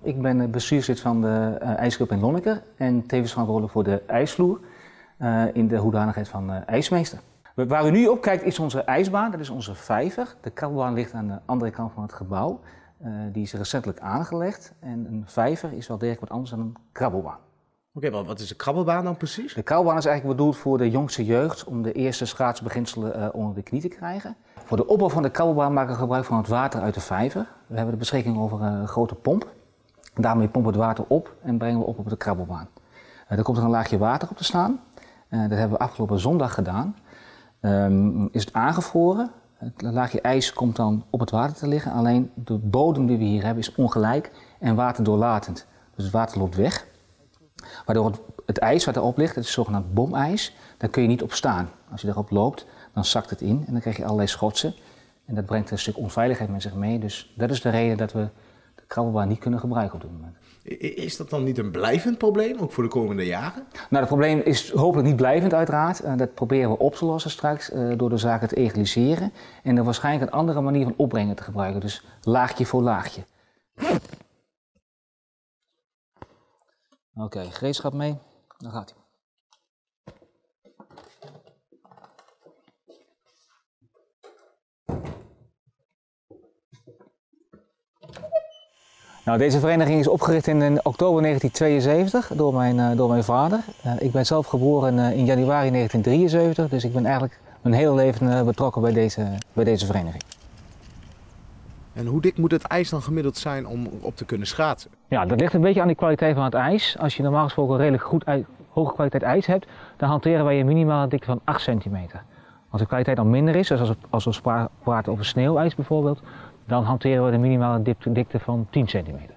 Ik ben bestuurslid van de ijsclub in Lonneker en tevens verantwoordelijk voor de ijsvloer in de hoedanigheid van ijsmeester. Waar u nu op kijkt is onze ijsbaan, dat is onze vijver. De krabbelbaan ligt aan de andere kant van het gebouw. Die is recentelijk aangelegd en een vijver is wel degelijk wat anders dan een krabbelbaan. Oké, wat is de krabbelbaan dan precies? De krabbelbaan is eigenlijk bedoeld voor de jongste jeugd om de eerste schaatsbeginselen onder de knie te krijgen. Voor de opbouw van de krabbelbaan maken we gebruik van het water uit de vijver. We hebben de beschikking over een grote pomp. Daarmee pompen we het water op en brengen we op de krabbelbaan. Er komt er een laagje water op te staan. Dat hebben we afgelopen zondag gedaan. Is het aangevroren. Het laagje ijs komt dan op het water te liggen. Alleen de bodem die we hier hebben is ongelijk en waterdoorlatend. Dus het water loopt weg. Waardoor het ijs wat erop ligt, het is zogenaamd bomijs, daar kun je niet op staan. Als je erop loopt, dan zakt het in en dan krijg je allerlei schotsen. En dat brengt een stuk onveiligheid met zich mee. Dus dat is de reden dat we de krabbelbaan niet kunnen gebruiken op dit moment. Is dat dan niet een blijvend probleem, ook voor de komende jaren? Nou, het probleem is hopelijk niet blijvend uiteraard. Dat proberen we op te lossen straks door de zaken te egaliseren. En er waarschijnlijk een andere manier van opbrengen te gebruiken. Dus laagje voor laagje. Oké, gereedschap mee. Dan gaat hij. Nou, deze vereniging is opgericht in oktober 1972 door mijn vader. Ik ben zelf geboren in januari 1973, dus ik ben eigenlijk mijn hele leven betrokken bij deze vereniging. En hoe dik moet het ijs dan gemiddeld zijn om op te kunnen schaatsen? Ja, dat ligt een beetje aan de kwaliteit van het ijs. Als je normaal gesproken een redelijk goed hoge kwaliteit ijs hebt, dan hanteren wij een minimale dikte van 8 centimeter. Als de kwaliteit dan minder is, dus als we praten over sneeuwijs bijvoorbeeld, dan hanteren we de minimale dikte van 10 centimeter.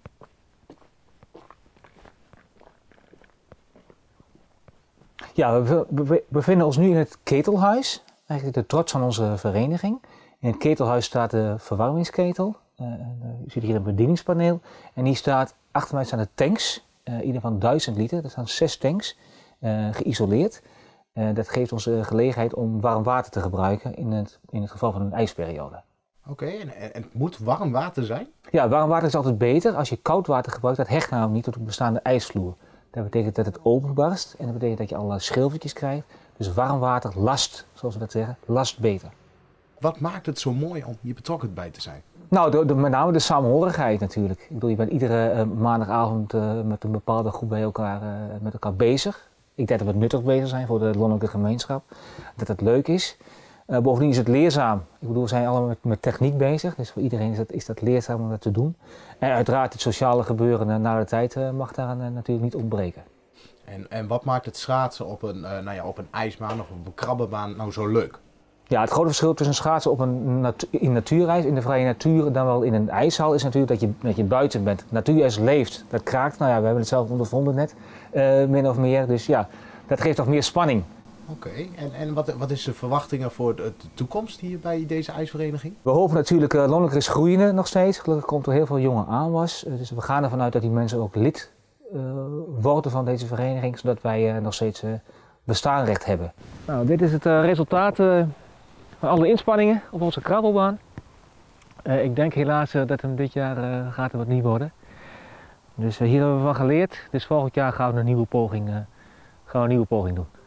Ja, we bevinden ons nu in het ketelhuis, eigenlijk de trots van onze vereniging. In het ketelhuis staat de verwarmingsketel. U ziet hier een bedieningspaneel. En hier staat, achter mij staan de tanks, ieder van 1000 liter. Er staan 6 tanks, geïsoleerd. Dat geeft ons de gelegenheid om warm water te gebruiken in het geval van een ijsperiode. Oké, en het moet warm water zijn? Ja, warm water is altijd beter. Als je koud water gebruikt, dat hecht namelijk niet tot de bestaande ijsvloer. Dat betekent dat het openbarst en dat betekent dat je alle schilfertjes krijgt. Dus warm water last, zoals we dat zeggen, last beter. Wat maakt het zo mooi om hier betrokken bij te zijn? Nou, met name de samenhorigheid natuurlijk. Ik bedoel, je bent iedere maandagavond met een bepaalde groep bij elkaar, met elkaar bezig. Ik denk dat we nuttig bezig zijn voor de landelijke gemeenschap. Dat het leuk is. Bovendien is het leerzaam. Ik bedoel, we zijn allemaal met techniek bezig. Dus voor iedereen is dat leerzaam om dat te doen. En uiteraard het sociale gebeuren na de tijd mag daar natuurlijk niet ontbreken. En wat maakt het schaatsen op een ijsbaan of op een krabbelbaan nou zo leuk? Ja, het grote verschil tussen schaatsen op in natuurijs, in de vrije natuur, dan wel in een ijshal, is natuurlijk dat je buiten bent. Natuurijs leeft, dat kraakt. Nou ja, we hebben het zelf ondervonden net, min of meer. Dus ja, dat geeft toch meer spanning. Oké, en wat is de verwachtingen voor de toekomst hier bij deze ijsvereniging? We hopen natuurlijk, Lonneker is groeiende nog steeds. Gelukkig komt er heel veel jonge aanwas. Dus we gaan ervan uit dat die mensen ook lid worden van deze vereniging, zodat wij nog steeds bestaanrecht hebben. Nou, dit is het resultaat van alle inspanningen op onze krabbelbaan. Ik denk helaas dat hem dit jaar gaat wat niet worden. Dus hier hebben we van geleerd. Dus volgend jaar gaan we een nieuwe poging doen.